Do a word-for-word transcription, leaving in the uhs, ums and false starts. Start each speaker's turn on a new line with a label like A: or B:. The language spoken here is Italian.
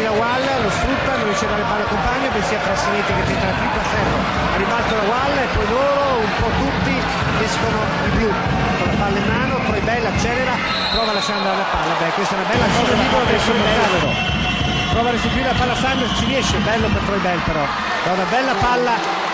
A: di Lawal, lo sfrutta, non riesce a dare palla al compagno, bensì a Frassinetti che tenta la tripla ferro, a ribalto Lawal e poi loro, un po' tutti, escono i blu con la palla in mano. Troibel accelera, prova a lasciare andare la palla, beh questa è una bella cosa libera per Troibel, prova a restituire la palla a Sanders, ci riesce, bello per Troibel però, da una bella palla